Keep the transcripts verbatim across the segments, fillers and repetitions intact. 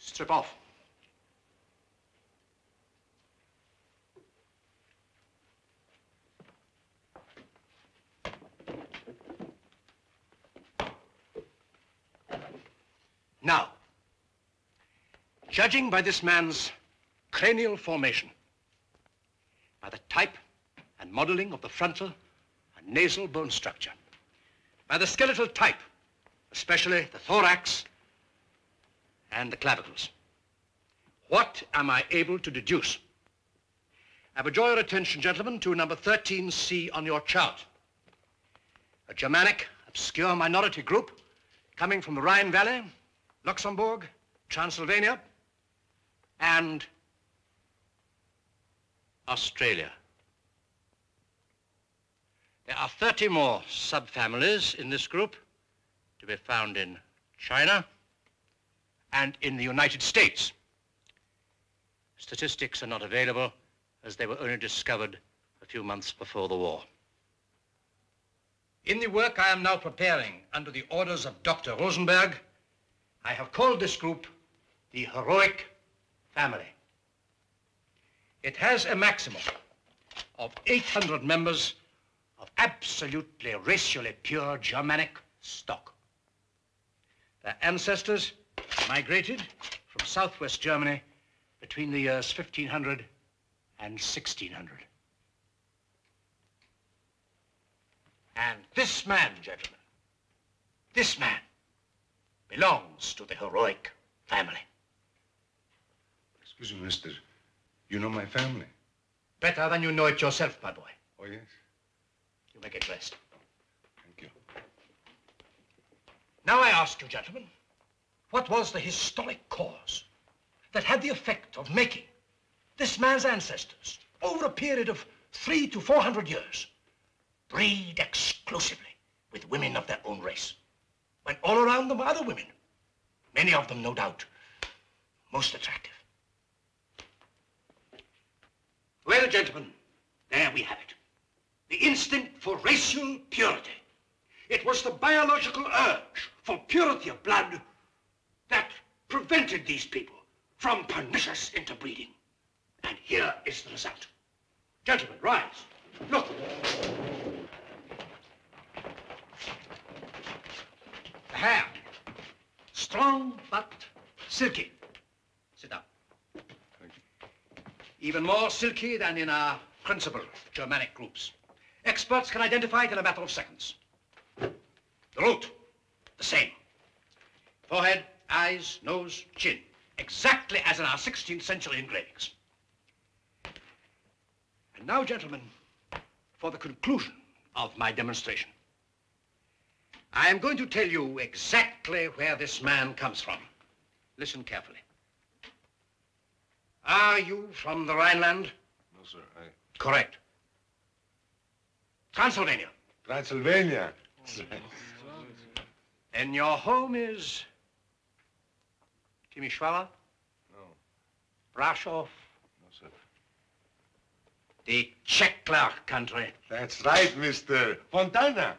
Strip off. Now, judging by this man's cranial formation, by the type and modeling of the frontal and nasal bone structure, by the skeletal type, especially the thorax and the clavicles, what am I able to deduce? I would draw your attention, gentlemen, to number thirteen C on your chart. A Germanic, obscure minority group coming from the Rhine Valley, Luxembourg, Transylvania, and Australia. There are thirty more subfamilies in this group to be found in China and in the United States. Statistics are not available as they were only discovered a few months before the war. In the work I am now preparing under the orders of Doctor Rosenberg, I have called this group the heroic family. It has a maximum of eight hundred members of absolutely racially pure Germanic stock. Their ancestors migrated from southwest Germany between the years fifteen hundred and sixteen hundred. And this man, gentlemen, this man belongs to the heroic family. Excuse me, mister. You know my family? Better than you know it yourself, my boy. Oh, yes? You may get dressed. Thank you. Now I ask you, gentlemen, what was the historic cause that had the effect of making this man's ancestors, over a period of three to four hundred years, breed exclusively with women of their own race, when all around them were other women, many of them, no doubt, most attractive? Well, gentlemen, there we have it. The instinct for racial purity. It was the biological urge for purity of blood that prevented these people from pernicious interbreeding. And here is the result. Gentlemen, rise. Look. The hair, strong but silky. Sit down. Thank you. Even more silky than in our principal Germanic groups. Experts can identify it in a matter of seconds. The root, the same. Forehead, eyes, nose, chin, exactly as in our sixteenth century engravings. And now, gentlemen, for the conclusion of my demonstration. I am going to tell you exactly where this man comes from. Listen carefully. Are you from the Rhineland? No, sir, I... Correct. Transylvania. Transylvania. And your home is Timișoara? No. Brasov? No, sir. The Czechlar country. That's right, Mister Fontana.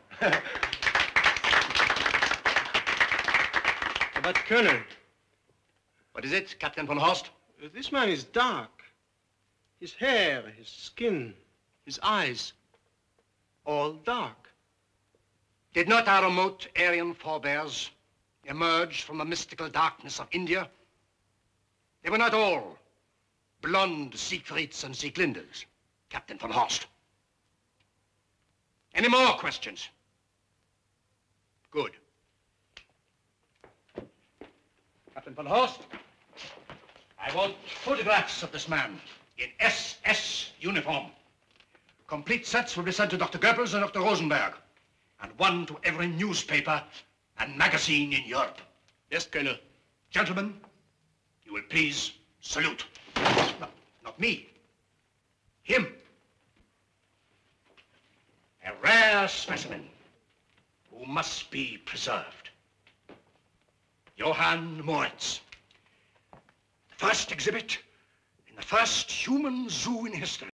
But, Colonel, What is it, Captain von Horst? this man is dark. His hair, his skin, his eyes, all dark. Did not our remote Aryan forebears emerge from the mystical darkness of India? They were not all blonde Siegfrieds and Sieglindes, Captain von Horst. Any more questions? Good. Captain von Horst, I want photographs of this man in S S uniform. Complete sets will be sent to Doctor Goebbels and Doctor Rosenberg, and one to every newspaper and magazine in Europe. Yes, Colonel. Gentlemen, you will please salute. No, not me. Him. A rare specimen who must be preserved. Johann Moritz. First exhibit in the first human zoo in history.